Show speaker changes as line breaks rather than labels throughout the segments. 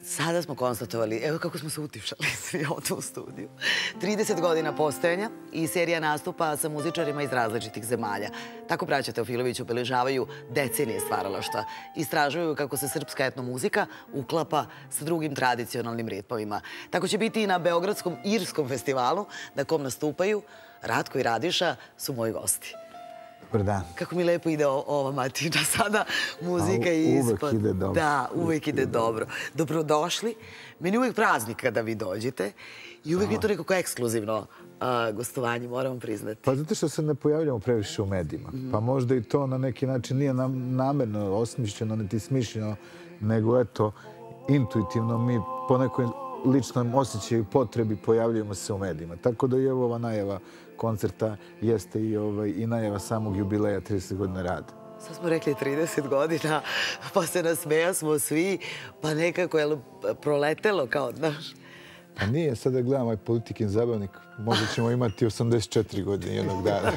Sada smo konstatovali, evo kako smo se utišali svi ovdje u studiju. 30 godina postojanja i serija nastupa sa muzičarima iz različitih zemalja. Tako braća Teofilović obeležavaju decenije stvaralaštva. Istražuju kako se srpska etnomuzika uklapa sa drugim tradicionalnim ritmovima. Tako će biti i na Beogradskom Irskom festivalu na kom nastupaju Ratko i Radiša su moji gosti.
Dobar dan.
Kako mi lepo ide ova matina sada, muzika je ispod.
Uvek ide dobro.
Da, uvek ide dobro. Dobrodošli. Meni je uvek praznik kada vi dođete i uvek je to nekako ekskluzivno gostovanje, moram priznati.
Pa zato što se ne pojavljamo previše u medijima. Pa možda i to na neki način nije namerno osmišljeno, niti smišljeno, nego eto, intuitivno mi po nekoj ličnom osjećaju i potrebi pojavljujemo se u medijima. Tako da i ova najava koncerta jeste i najava samog jubileja 30 godina rada.
Sad smo rekli 30 godina, pa se nasmejasmo svi, pa nekako je proletelo kao, znaš.
Pa nije, sada gledam ovaj Politikin zabavnik, možda ćemo imati 84 godine jednog dana.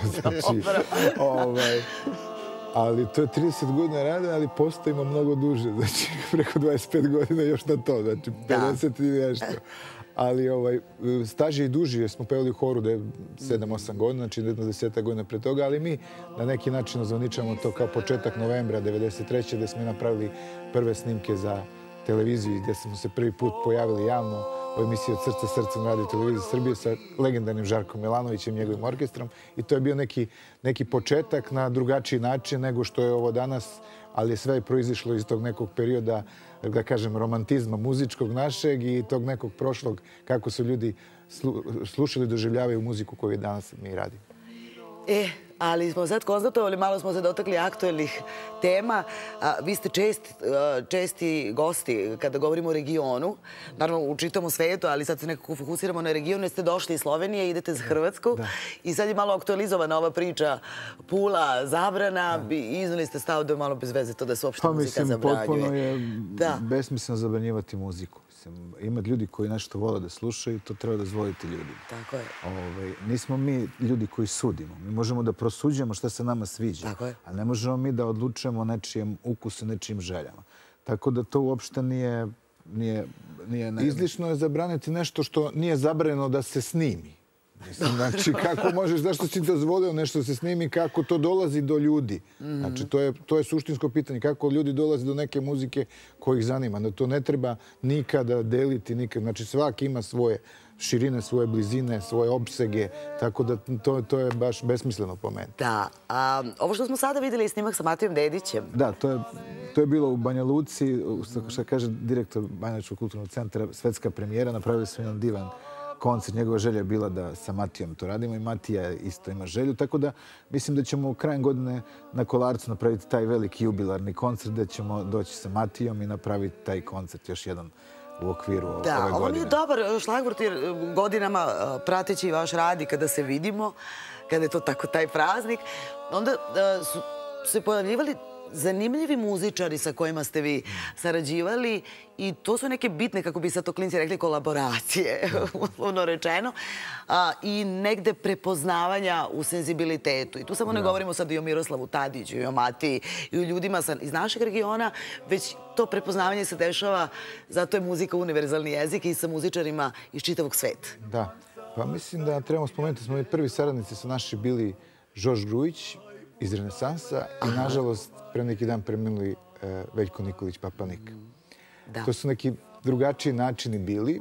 Ali to je 30 godina rada, ali postojimo mnogo duže. Znači, preko 25 godina još na to. Znači, 50 i nešto. Ali staž je i duži, jer smo pevali u horu da je 7-8 godina, znači 10 godina pre toga, ali mi na neki način ozvaničamo to kao početak novembra 1993. gde smo napravili prve snimke za televiziju, gde smo se prvi put pojavili javno u emisiji Od srca srcem Radio Televizije Srbije sa legendarnim Žarkom Milanovićem i njegovim orkestrom. I to je bio neki početak na drugačiji način nego što je ovo danas, ali je sve proizišlo iz tog nekog perioda, da kažem, romantizma muzičkog našeg i tog nekog prošlog, kako su ljudi slušali, doživljavaju muziku koju danas mi radimo.
Ali smo sad konstatovali, malo smo se dotakli aktuelnih tema. Vi ste česti gosti kada govorimo o regionu, naravno u čitavom svetu, ali sad se nekako fokusiramo na regionu, jer ste došli iz Slovenije, idete za Hrvatsku i sad je malo aktualizovana ova priča Pula, zabrana i iznali ste stav da je malo bez veze to da se uopšte muzika zabranjuje.
Pa mislim, potpuno je besmisleno zabranjivati muziku. Ima ljudi koji nešto vole da slušaju i to treba dozvoliti ljudima.
Tako je.
Nismo mi ljudi koji sudimo. Mi možemo da prosuđujemo šta se nama sviđa, ali ne možemo mi da odlučujemo o nečijem ukusu, nečijim željama. Tako da to uopšte nije... Izlično je zabraniti nešto što nije zabranjeno da se snimi. Znači, kako možeš, zašto si dozvolio nešto da se snimi, kako to dolazi do ljudi. Znači, to je suštinsko pitanje, kako ljudi dolaze do neke muzike koja ih zanima. Da to ne treba nikada deliti, znači svaki ima svoje širine, svoje blizine, svoje opsege, tako da to je baš besmisleno po meni.
Da, ovo što smo sada vidjeli je snimak sa Matijom Dedićem.
Da, to je bilo u Banja Luci, što kaže direktor Banjalučkog kulturnog centra, svetska premijera, napravili smo jedan divan koncert. Njegova želja je bila da sa Matijom to radimo i Matija isto ima želju, tako da mislim da ćemo krajem godine na Kolarcu napraviti taj veliki jubilarni koncert gde ćemo doći sa Matijom i napraviti taj koncert još jedan u okviru ove godine.
Da, ovo mi je dobar šlagvort jer godinama prateći vaš rad i kada se vidimo, kada je to tako taj praznik, onda su se pojavljivali zanimljivi muzičari sa kojima ste vi sarađivali i to su neke bitne, kako bi sad to klinci rekli, kolaboracije, uslovno rečeno, i negde prepoznavanja u senzibilitetu. I tu samo ne govorimo sad i o Miroslavu Tadiću, i o Matiji, i o ljudima iz našeg regiona, već to prepoznavanje se dešava, zato je muzika univerzalni jezik i sa muzičarima iz čitavog sveta.
Da, pa mislim da trebamo spomenuti, smo i prvi saradnici su naši bili Žož Grujić iz Renesansa i, nažalost, pre neki dan preminuli Veljko Nikolić Papanik. To su neki drugačiji načini bili,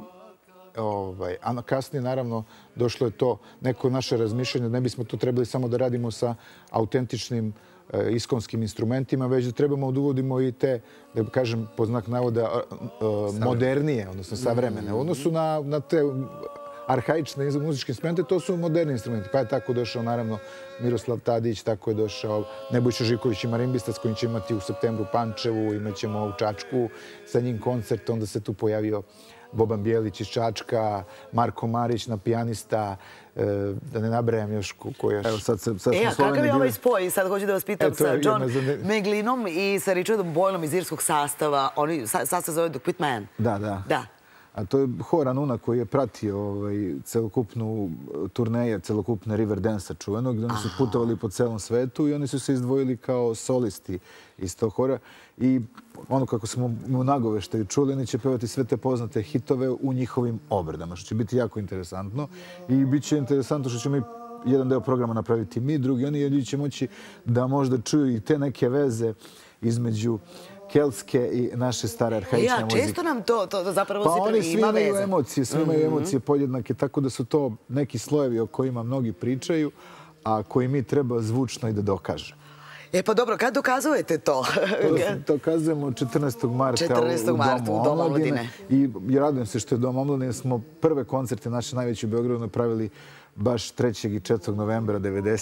a kasnije, naravno, došlo je to neko naše razmišljanje, ne bismo to trebali samo da radimo sa autentičnim iskonskim instrumentima, već da trebamo da uvodimo i te, da kažem, po znak navoda, modernije, odnosno savremene. U odnosu na te arhaične muzičke instrumente, to su moderni instrumenti. Pa je tako došao, naravno, Miroslav Tadić, tako je došao Nebojša Živković i marimbista s kojim će imati u septembru Pančevu, imat ćemo u Čačku sa njim koncert, onda se tu pojavio Boban Bijelić iz Čačka, Marko Marić na pijanista, da ne nabrajam još ko još.
Evo, kakav je ovaj spoj? Sad hoću da vas pitam sa John Meglinom i sa Richardom Boylom iz irskog sastava. Sastav zove The Quitman.
Da. a to je hor Anuna koji je pratio celokupnu turneje, celokupne Riverdance-a čuvenog, gdje oni su putovali po celom svetu i oni su se izdvojili kao solisti iz tog hora. I ono kako smo u nagoveštaju čuli, oni će pevati sve te poznate hitove u njihovim obredama, što će biti jako interesantno. I bit će interesantno što ćemo mi jedan deo programa napraviti mi, drugi oni, ljudi će moći da možda čuju i te neke veze između keltske i naše stare arhaične muzike.
Često nam to zapravo
pa oni
ima veze.
Svi imaju emocije podjednake, tako da su to neki slojevi o kojima mnogi pričaju, a koji mi treba zvučno i da dokažemo.
Pa dobro, kad dokazujete to?
To dokazujemo 14. marta u Domu omladine. I radujem se što je Dom omladine. Smo prve koncerte naše najveće u Beogradu napravili baš 3. i 4. novembra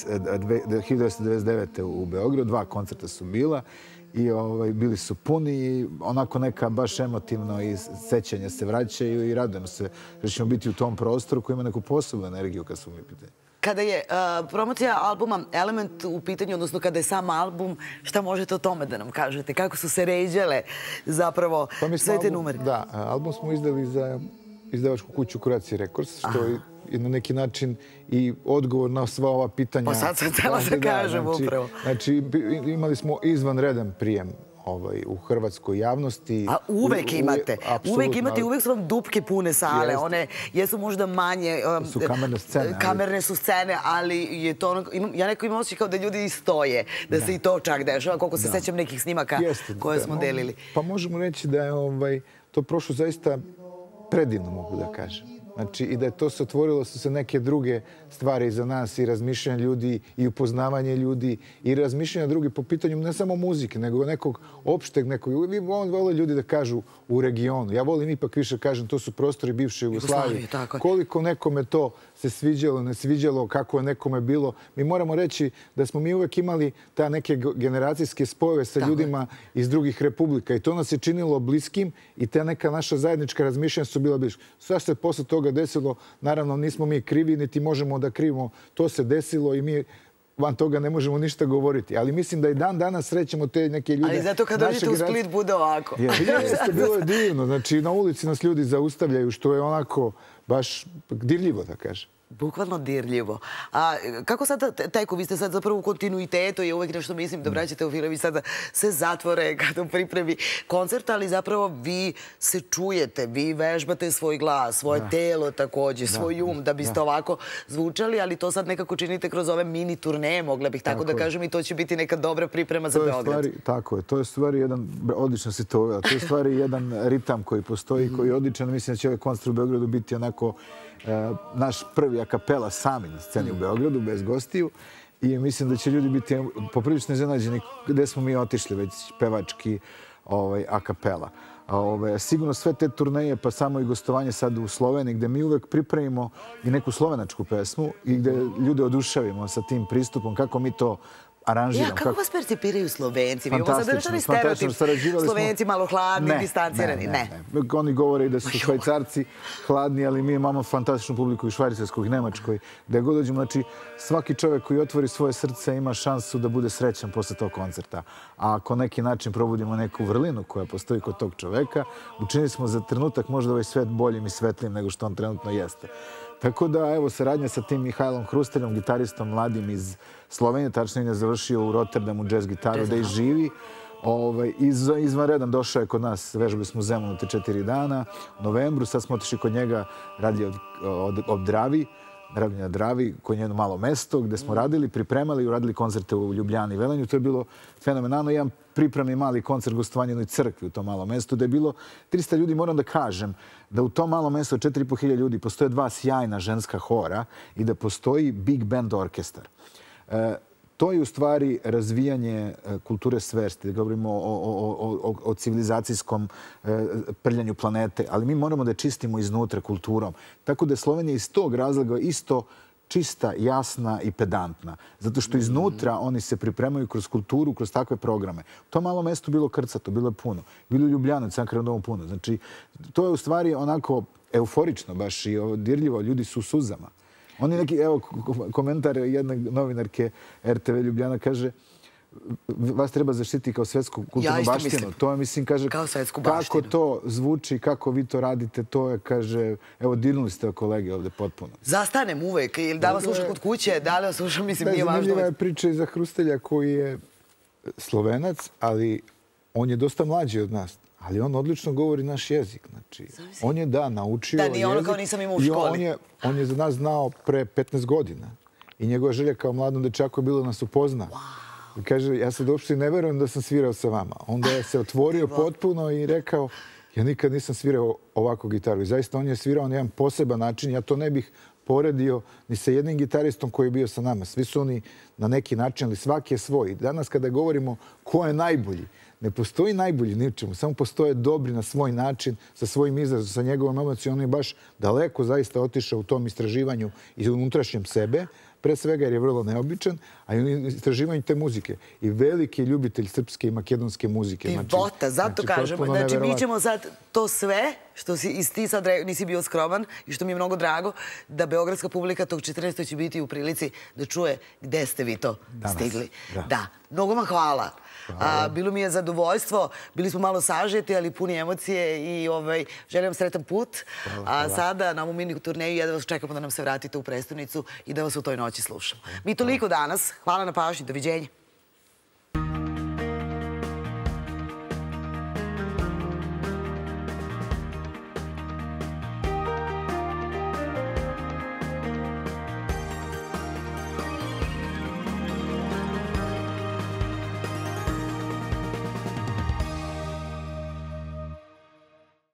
1999. u Beogradu. 2 koncerta su bila i bili su puni i onako neka baš emotivno i sećanja se vraćaju i radujem se što ćemo biti u tom prostoru koji ima neku posebnu energiju kad su mi pitanje.
Kada je promocija albuma Element u pitanju, odnosno kada je sam album, šta možete o tome da nam kažete? Kako su se ređale zapravo sve te numere?
Da, album smo izdali za izdavačku kuću Croatia Records, što je na neki način i odgovor na sva ova pitanja.
Pa sad sam htjela da kažem upravo.
Znači, imali smo izvanredan prijem u hrvatskoj javnosti.
A uvek imate. Uvek imate i uvek su vam dupke pune sale. One jesu možda manje...
Su kamerne scene.
Kamerne su scene, ali je to ono... Ja neko imam osjećaj kao da ljudi stoje. Da se i to čak dešava, koliko se sećam nekih snimaka koje smo delili.
Pa možemo reći da je to prošlo zaista predivno, mogu da kažem. Znači, i da je to se otvorilo su se neke druge stvari za nas i razmišljanje ljudi i upoznavanje ljudi i razmišljanje drugi po pitanju ne samo muzike, nego nekog opšteg, nekog... Vi vole ljudi da kažu u regionu. Ja volim ipak više kažem, to su prostori bivše Jugoslavije. Koliko nekome to se sviđalo, ne sviđalo, kako je nekome bilo. Mi moramo reći da smo mi uvek imali ta neke generacijske spojeve sa ljudima iz drugih republika i to nas je činilo bliskim i ta neka naša zajednička razmišljanja su bila bliska. Sve što se posle toga desilo, naravno nismo mi krivi, niti možemo da krivimo. To se desilo i mi van toga ne možemo ništa govoriti. Ali mislim da i dan danas srećemo te neke ljude.
Ali zato kad dođete u Split bude ovako.
Jeste, bilo je divno. Znači, na ulici nas ljudi zaustavljaju, što je onako baš dirljivo, da kažem.
Bukvalno dirljivo. A kako sad teku? Vi ste sad zapravo u kontinuitetu i uvek nešto mislim da vraćate u film i sada se zatvore kada pripremi koncert, ali zapravo vi se čujete, vi vežbate svoj glas, svoje telo također, svoj um da biste ovako zvučali, ali to sad nekako činite kroz ove mini turneje, mogla bih tako da kažem, i to će biti neka dobra priprema za Beograd.
Tako je. To je stvari jedan, odlično si to uvela, to je stvari jedan ritam koji postoji, koji je odličan. Mislim da će ovaj koncert u Beogradu biti onako naš prvi a kapela sami na sceni u Beogradu, bez gostiju. I mislim da će ljudi biti poprilično iznenađeni gde smo mi otišli već pevački a kapela. Sigurno sve te turneje, pa samo i gostovanje sad u Sloveniji, gde mi uvek pripremimo i neku slovenačku pesmu i gde ljude oduševimo sa tim pristupom, kako mi to aranžiramo.
Kako vas percipiraju Slovenci? Vi ovo sad rečali stereotip. Slovenci malo hladni, distancirani. Ne.
Oni govore da su Švajcarci hladni, ali mi imamo fantastičnu publiku u Švajcarskoj i Nemačkoj. Gde god dođemo, znači svaki čovjek koji otvori svoje srce ima šansu da bude srećan posle tog koncerta. A ako neki način probudimo neku vrlinu koja postoji kod tog čoveka, učinili smo za trenutak možda ovaj svet boljim i svetlijim nego što on trenutno jeste. Tako da, evo, saradnja sa tim Mihajlom Hrusteljom, gitaristom mladim iz Slovenije, tačno je završio u Rotterdamu jazz gitaru, da i živi. Izvanredan došao je kod nas, vežbali smo u Zemunu te 4 dana, u novembru, sad smo otišli kod njega, radi od Dravi, na Dravi, koje je jedno malo mesto gde smo radili, pripremali i uradili koncerte u Ljubljani i Velenju. To je bilo fenomenalno. Jedan pripremni mali koncert gostovanja u jednoj crkvi u tom malom mestu, gde je bilo 300 ljudi. Moram da kažem da u tom malom mestu od 4.500 ljudi postoje 2 sjajna ženska hora i da postoji big band orkestar. To je u stvari razvijanje kulture svesti, da govorimo o civilizacijskom prljanju planete, ali mi moramo da čistimo iznutra kulturom. Tako da je Slovenija iz tog razloga isto čista, jasna i pedantna. Zato što iznutra oni se pripremaju kroz kulturu, kroz takve programe. To malo mesto bilo krcato, bilo je puno. Bilo je Ljubljana, Cankarov dom puno. Znači, to je u stvari onako euforično baš i dirljivo. Ljudi su u suzama. Oni neki, evo, komentar jedne novinarke RTV Ljubljana kaže vas treba zaštiti kao svetsku kulturnu baštinu. To je, mislim, kaže, kako to zvuči, kako vi to radite, to je, kaže, evo, dirnuli ste kolege ovde potpuno.
Zastanem uvek, ili da vas slušam kod kuće, da li vas slušam, mislim, nije važno.
Zanimljiva je priča iza Hrustelja koji je Slovenac, ali on je dosta mlađi od nas. Ali on odlično govori naš jezik. Znači, on je, naučio jezik.
Da, nije ono kao nisam imao u školi.
I on je za nas znao pre 15 godina. I njegova želja kao mladom dečaku je bilo da nas upozna. I kaže, ja sad uopšte ne verujem da sam svirao sa vama. Onda je se otvorio potpuno i rekao, ja nikad nisam svirao ovakvu gitaru. I zaista on je svirao na jedan poseban način. Ja to ne bih poredio ni sa jednim gitaristom koji je bio sa nama. Svi su oni na neki način, ali svaki je svoj. Danas kada govorimo ko je najbolji, ne postoji najbolji ni u čemu. Samo postoje dobri na svoj način, sa svojim izrazom, sa njegovom emocijom. On je baš daleko zaista otišao u tom istraživanju i unutrašnjem sebe, pre svega jer je vrlo neobičan, a i u istraživanju te muzike. I veliki ljubitelj srpske i makedonske muzike.
Divota, zato kažemo. Znači, mi ćemo sad to sve, što ti sad nisi bio skroman i što mi je mnogo drago, da beogradska publika tog 14. će biti u prilici da čuje gde ste vi to stigli. Da. Mnogo vam hvala. Bilo mi je zadovoljstvo. Bili smo malo sažeti, ali puni emocije i želim vam sretan put. A sada na ovu mini turneju jedva vas čekamo da nam se vratite u prestonicu i da vas u toj noći slušamo. Mi toliko danas. Hvala na pažnji. Doviđenja.